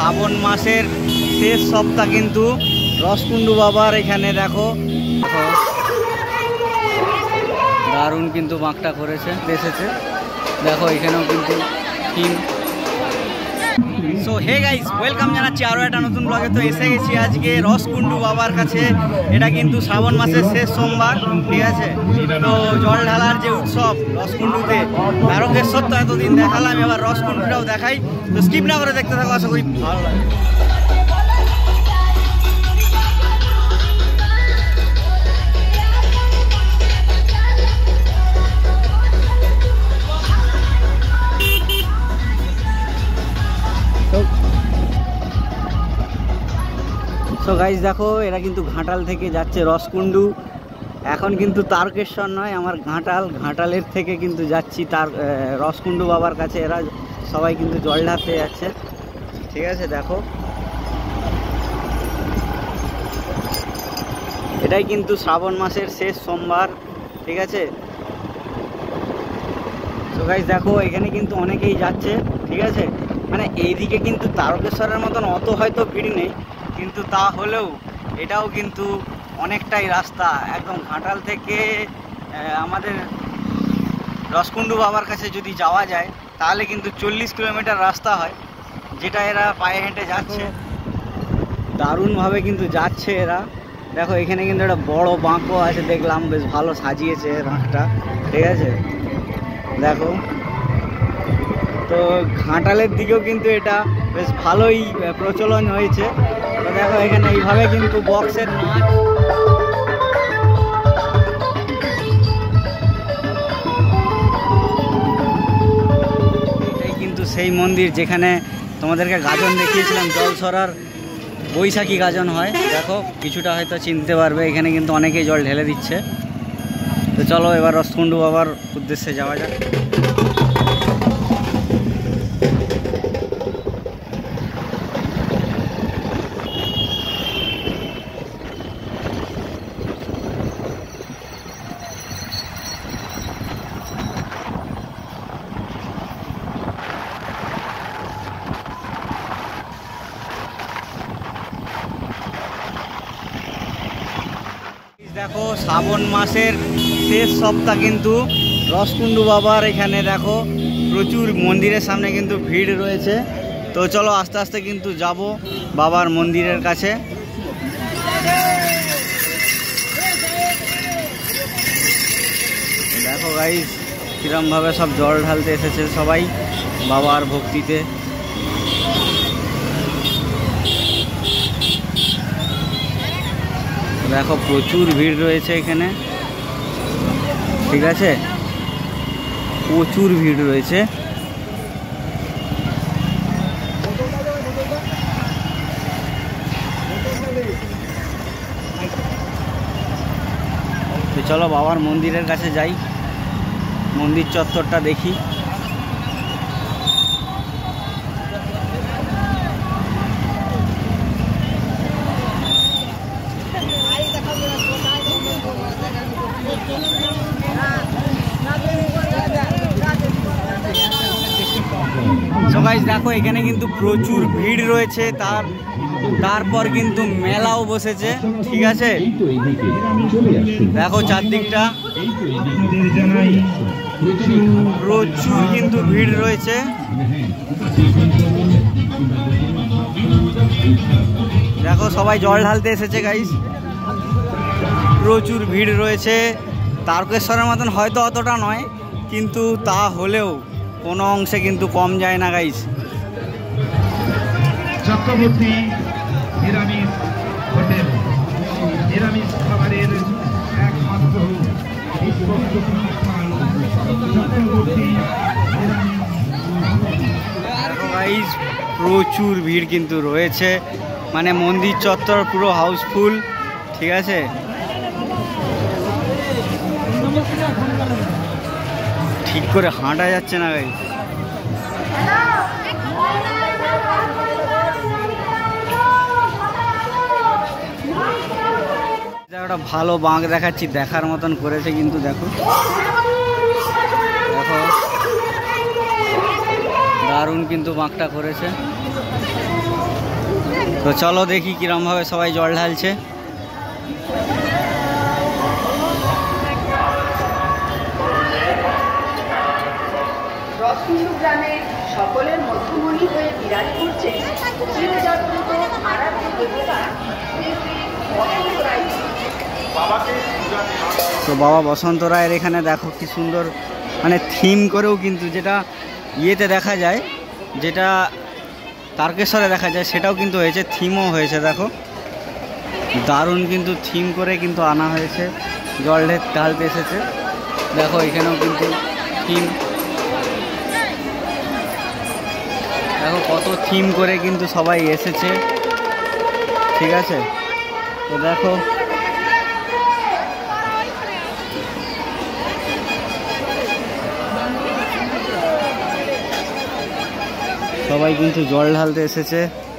শ্রাবণ মাসের শেষ সপ্তাহ কিন্তু রসকুন্ডু বাবার এখানে দেখো দারুণ কিন্তু বাঁকটা করেছে এসেছে দেখো এখানেও কিন্তু theme. So hey guys, welcome জানাচ্ছি আরও একটা নতুন ব্লগে। তো এসে গেছি আজকে রসকুন্ডু বাবার কাছে। এটা কিন্তু শ্রাবণ মাসের শেষ সোমবার, ঠিক আছে। তো জল ঢালার যে উৎসব রসকুন্ডুতে, তারকেশ্বর তো এতদিন দেখালাম, এবার রসকুন্ডুটাও দেখাই। তো স্কিপ না করে দেখতে থাকো, আশা করি ভালো লাগে। সো গাইস দেখো, এরা কিন্তু ঘাটাল থেকে যাচ্ছে রসকুন্ডু। এখন কিন্তু তারকেশ্বর নয়, আমার ঘাটালের থেকে কিন্তু যাচ্ছি তার রসকুন্ডু বাবার কাছে। এরা সবাই কিন্তু জল ঢালতে যাচ্ছে, ঠিক আছে। দেখো এটাই কিন্তু শ্রাবণ মাসের শেষ সোমবার, ঠিক আছে। সো গাইস দেখো, এখানে কিন্তু অনেকেই যাচ্ছে, ঠিক আছে। মানে এইদিকে কিন্তু তারকেশ্বরের মতন অত হয়তো ভিড় নেই, কিন্তু তা হলেও এটাও কিন্তু অনেকটাই রাস্তা। একদম ঘাটাল থেকে আমাদের রসকুন্ডু বাবার কাছে যদি যাওয়া যায় তাহলে কিন্তু 40 কিলোমিটার রাস্তা হয়, যেটা এরা পায়ে হেঁটে যাচ্ছে। দারুণভাবে কিন্তু যাচ্ছে এরা। দেখো এখানে কিন্তু একটা বড় বাঁকও আছে, দেখলাম বেশ ভালো সাজিয়েছে বাঁকটা, ঠিক আছে। দেখো তো ঘাটালের দিকেও কিন্তু এটা বেশ ভালোই প্রচলন হয়েছে। তো দেখো এখানে এইভাবে কিন্তু বক্সের নাচ, এটাই কিন্তু সেই মন্দির যেখানে তোমাদেরকে গাজন দেখিয়েছিলাম, জলছড়ার বৈশাখী গাজন হয়। দেখো কিছুটা হয়তো চিনতে পারবে, এখানে কিন্তু অনেকেই জল ঢেলে দিচ্ছে। তো চলো এবার রসকুন্ডু বাবার উদ্দেশ্যে যাওয়া যাক। দেখো শ্রাবণ মাসের শেষ সপ্তাহ কিন্তু রসকুন্ডু বাবার এখানে দেখো প্রচুর মন্দিরের সামনে কিন্তু ভিড় রয়েছে। তো চলো আস্তে আস্তে কিন্তু যাব বাবার মন্দিরের কাছে। দেখো গাইস কিরমভাবে সব জল ঢালতে এসেছে সবাই বাবার ভক্তিতে। দেখো প্রচুর ভিড় রয়েছে এখানে, ঠিক আছে, প্রচুর ভিড় রয়েছে। তো চলো বাবার মন্দিরের কাছে যাই, মন্দির চত্বরটা দেখি। সো গাইস দেখো এখানে কিন্তু প্রচুর ভিড় রয়েছে, তারপর কিন্তু মেলাও বসেছে, ঠিক আছে। দেখো চারদিকটা প্রচুর কিন্তু ভিড় রয়েছে। দেখো সবাই জল ঢালতে এসেছে গাইস, প্রচুর ভিড় রয়েছে। তারকেশ্বরের মতন হয়তো অতটা নয়, কিন্তু তা হলেও কোনো অংশে কিন্তু কম যায় না গাইস। চক্রবর্তী নিরামিষ হোটেল, নিরামিষ খাবারের একমাত্র গাইস প্রচুর ভিড় কিন্তু রয়েছে, মানে মন্দির চত্বর পুরো হাউসফুল, ঠিক আছে। ঠিক করে হাঁটা যাচ্ছে না গাইস। একটা ভালো বাঁক দেখাচ্ছি, দেখার মতন করেছে কিন্তু। দেখো দেখো দারুণ কিন্তু বাঁকটা করেছে। তো চলো দেখি কিরমভাবে সবাই জল ঢালছে। রসকুন্ডু গ্রামে সকলের মধ্যমণি হয়ে বিরাজ করছে চিরজাগ্রত আরাধ্য দেবতা শ্রী শ্রী বসন্ত রায়। তো বাবা বসন্ত রায়ের এখানে দেখো কি সুন্দর মানে থিম করেও কিন্তু যেটা ইয়েতে দেখা যায়, যেটা তারকেশ্বরে দেখা যায় সেটাও কিন্তু হয়েছে, থিমও হয়েছে। দেখো দারুণ কিন্তু থিম করে কিন্তু আনা হয়েছে, জল ঢালতে এসেছে। দেখো এখানেও কিন্তু থিম, দেখো কত থিম করে কিন্তু সবাই এসেছে, ঠিক আছে। তো দেখো সবাই কিন্তু জল ঢালতে এসেছে,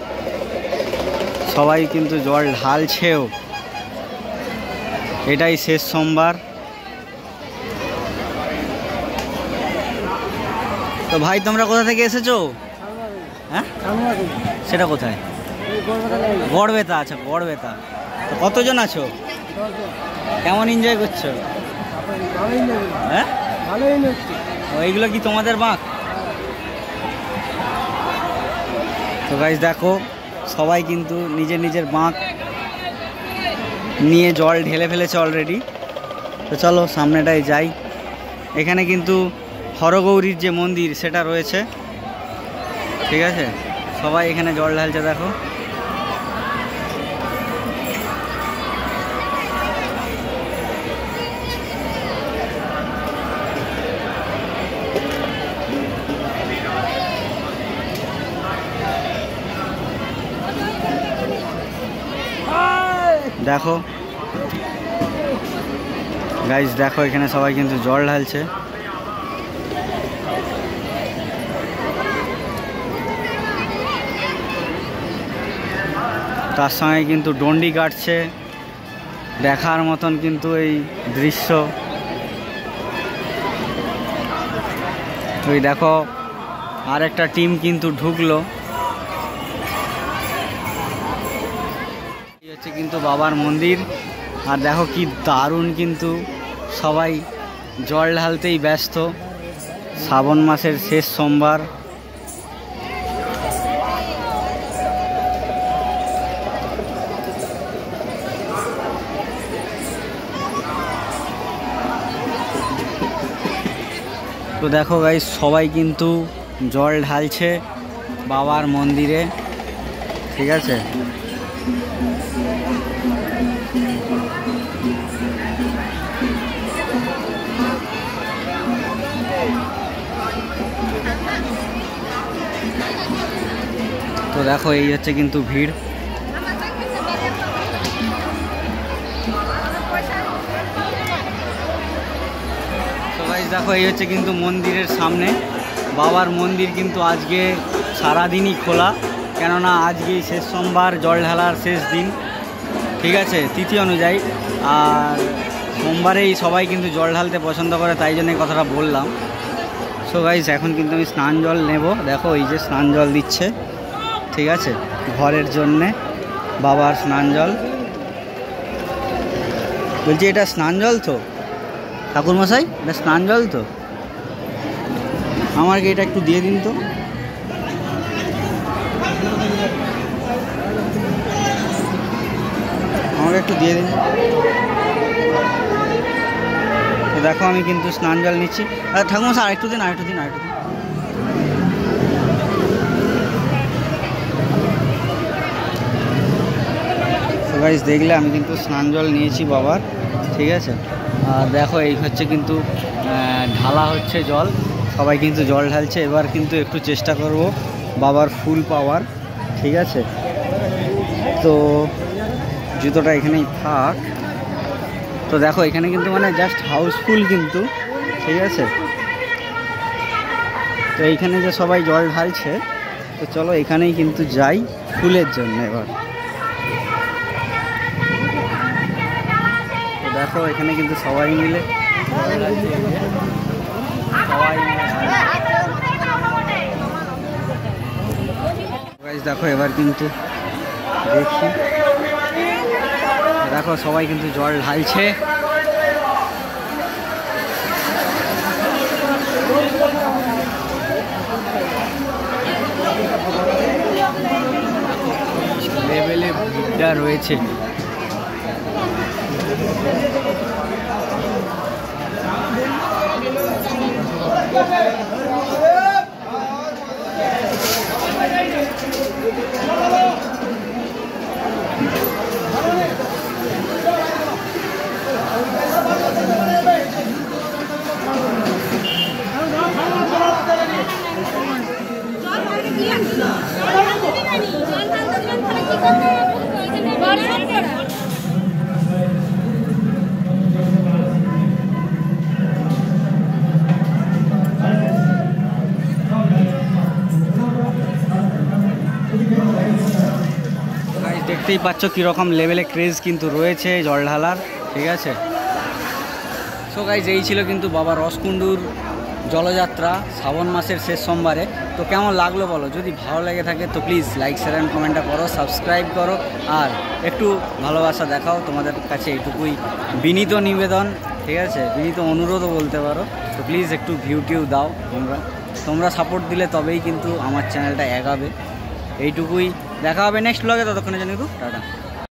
সবাই কিন্তু জল ঢালছেও। এটাই শেষ সোমবার। তো ভাই তোমরা কোথা থেকে এসেছো? হ্যাঁ সেটা কোথায়? গড়বেতা। আচ্ছা গড়বেতা। তো কতজন আছো? কেমন এনজয় করছো? হ্যাঁ এইগুলো কি তোমাদের বাঁক? তো গাইস দেখো সবাই কিন্তু নিজের নিজের বাঁক নিয়ে জল ঢেলে ফেলেছে অলরেডি। তো চলো সামনেটায় যাই। এখানে কিন্তু হরগৌরীর যে মন্দির সেটা রয়েছে, ঠিক আছে। সবাই এখানে জল ঢালছে দেখো। দেখো গাইস দেখো এখানে সবাই কিন্তু জল ঢালছে। তার সঙ্গে কিন্তু ডন্ডি কাটছে, দেখার মতন কিন্তু এই দৃশ্য। ওই দেখো আর একটা টিম কিন্তু ঢুকলো। এই হচ্ছে কিন্তু বাবার মন্দির। আর দেখো কি দারুণ কিন্তু সবাই জল ঢালতেই ব্যস্ত। শ্রাবণ মাসের শেষ সোমবার। তো দেখো গাইস সবাই কিন্তু জল ঢালছে বাবার মন্দিরে, ঠিক আছে। তো দেখো এই হচ্ছে কিন্তু ভিড়। তো গাইস দেখো এই হচ্ছে কিন্তু মন্দিরের সামনে বাবার মন্দির। কিন্তু আজকে সারাদিনই খোলা, কেননা আজকেই শেষ সোমবার, জল ঢালার শেষ দিন, ঠিক আছে, তিথি অনুযায়ী। আর সোমবারেই সবাই কিন্তু জল ঢালতে পছন্দ করে, তাই জন্য কথাটা বললাম। সো গাইস এখন কিন্তু আমি স্নান জল নেব। দেখো এই যে স্নান জল দিচ্ছে, ঠিক আছে, ঘরের জন্যে বাবার স্নান জল। বলছি এটা স্নান জল তো ঠাকুরমশাই? এটা স্নান জল তো? আমাকে এটা একটু দিয়ে দিন তো। আমাকে একটু দিয়ে দিন। তো দেখো আমি কিন্তু স্নান জল নিচ্ছি। আর ঠাকুরমশাই আরেকটু দিন, আরেকটু দিন, আরেকটু দিন। তো গাইস দেখলে আমি কিন্তু স্নান জল নিয়েছি বাবার, ঠিক আছে। আর দেখো এই হচ্ছে কিন্তু ঢালা হচ্ছে জল, সবাই কিন্তু জল ঢালছে। এবার কিন্তু একটু চেষ্টা করব বাবার ফুল পাওয়ার, ঠিক আছে। তো জুতোটা এখানেই থাক। তো দেখো এখানে কিন্তু মানে জাস্ট হাউসফুল কিন্তু, ঠিক আছে। তো এইখানে যে সবাই জল ঢালছে, তো চলো এখানেই কিন্তু যাই ফুলের জন্য এবার। তো দেখো এখানে কিন্তু সবাই মিলে দেখো এবার কিন্তু দেখি, দেখো সবাই কিন্তু জল ঢালছে। লেভেলে ভিড়টা রয়েছে। দেখতেই পাচ্ছ কীরকম লেভেলে ক্রেজ কিন্তু রয়েছে জল ঢালার, ঠিক আছে। সো গাইজ এই ছিল কিন্তু বাবা রসকুণ্ডুর জলযাত্রা শ্রাবণ মাসের শেষ সোমবারে। তো কেমন লাগলো বলো, যদি ভালো লেগে থাকে তো প্লিজ লাইক শেয়ার অ্যান্ড কমেন্টটা করো, সাবস্ক্রাইব করো, আর একটু ভালোবাসা দেখাও। তোমাদের কাছে এইটুকুই বিনীত নিবেদন, ঠিক আছে, বিনীত অনুরোধও বলতে পারো। তো প্লিজ একটু ভিউ দাও, তোমরা সাপোর্ট দিলে তবেই কিন্তু আমার চ্যানেলটা এগাবে। এইটুকুই, দেখা হবে নেক্সট ব্লগে, ততক্ষণের জন্য একটু টাটা।